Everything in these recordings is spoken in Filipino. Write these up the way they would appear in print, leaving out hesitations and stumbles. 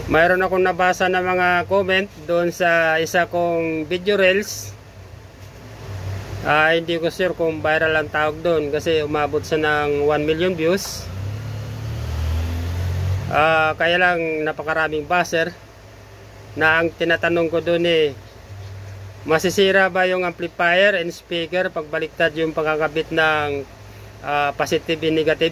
Mayroon akong nabasa na mga comment doon sa isa kong video reels. Hindi ko sure kung viral ang tawag doon kasi umabot siya ng 1 million views. Kaya lang napakaraming buzzer. Na ang tinatanong ko doon masisira ba yung amplifier and speaker pag baliktad yung pagkakabit ng positive and negative?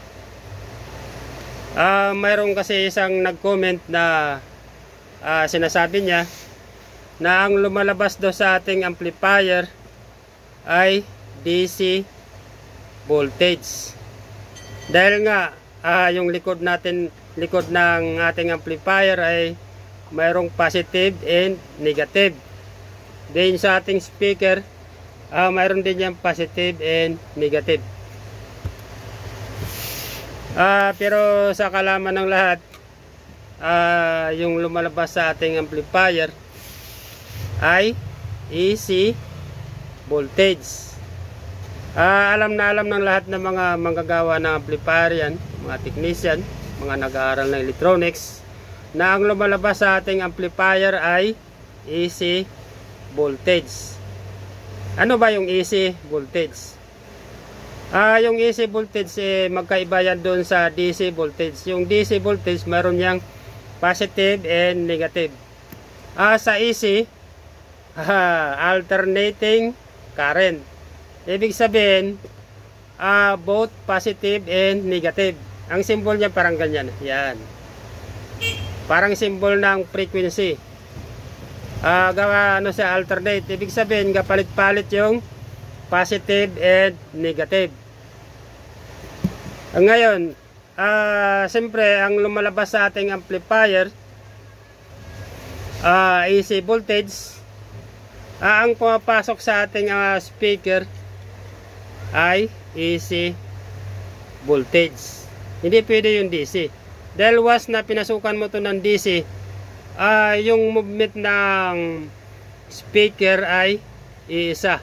Mayroon kasi isang nag-comment na sinasabi niya na ang lumalabas daw sa ating amplifier ay DC voltage. Dahil nga yung likod ng ating amplifier ay mayroong positive and negative. Then sa ating speaker mayroon din yung positive and negative. Pero sa kalaman ng lahat, yung lumalabas sa ating amplifier ay AC voltage. Alam na alam ng lahat ng mga manggagawa ng amplifier yan, mga technician, mga nag-aaral ng electronics, na ang lumalabas sa ating amplifier ay AC voltage. Ano ba yung AC voltage? Yung AC voltage magkaiba yan doon sa DC voltage. Yung DC voltage mayroon niyang positive and negative. Sa AC alternating current. Ibig sabihin both positive and negative. Ang symbol niya parang ganyan. Yan. Parang symbol ng frequency. Gawa siya alternate. Ibig sabihin kapalit-palit yung positive and negative. Ngayon, siyempre ang lumalabas sa ating amplifier AC voltage, ang pumapasok sa ating speaker ay AC voltage. Hindi pwede yung DC. Dahil once na pinasukan mo to ng DC, yung movement ng speaker ay iisa.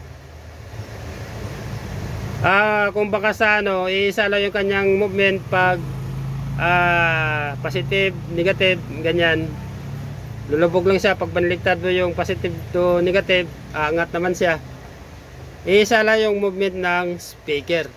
Kung baka sa iisa lang yung kanyang movement pag positive, negative, ganyan. Lulubog lang siya pag baniligtad mo yung positive to negative, angat naman siya. Iisa lang yung movement ng speaker.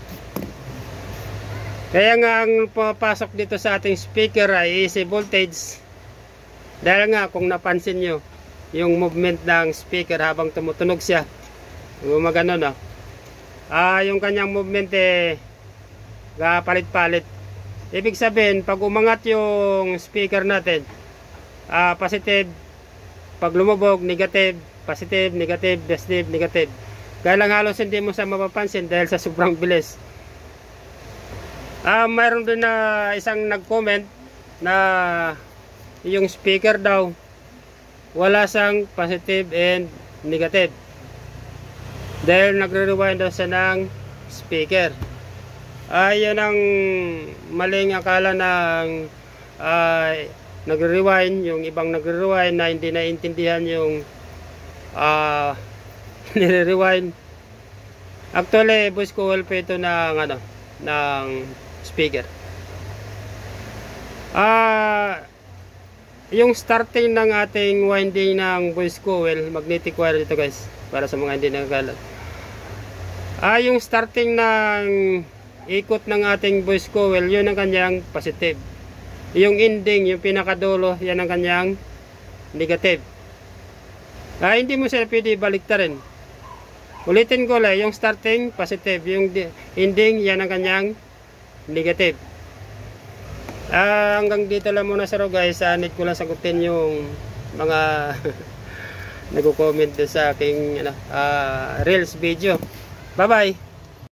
Kaya nga ang pumapasok dito sa ating speaker ay AC voltage. Dahil nga kung napansin nyo yung movement ng speaker habang tumutunog siya, gumagano yung kanyang movement palit-palit. Ibig sabihin pag umangat yung speaker natin, positive, pag lumubog negative, positive, negative, positive, negative. Kaya lang halos hindi mo siya mapapansin dahil sa sobrang bilis. Mayroon din na isang nag-comment na yung speaker daw wala siyang positive and negative dahil nagre-rewind daw siya ng speaker. Yun ang maling akala ng nagre-rewind, yung ibang nagre-rewind na hindi naintindihan yung nire-rewind. Actually, voice coil pa ito ng ng speaker. Yung starting ng ating winding ng voice coil, magnetic wire ito guys, para sa mga hindi nakakalat. Yung starting ng ikot ng ating voice coil, yun ang kanyang positive. Yung ending, yung pinakadulo, yan ang kanyang negative. Hindi mo siya pwede baliktarin. Ulitin ko lang, yung starting positive, yung ending, yan ang kanyang negative. Hanggang dito lang muna sa guys. Need ko lang sagutin yung mga nagko-comment sa aking reels video. Bye bye.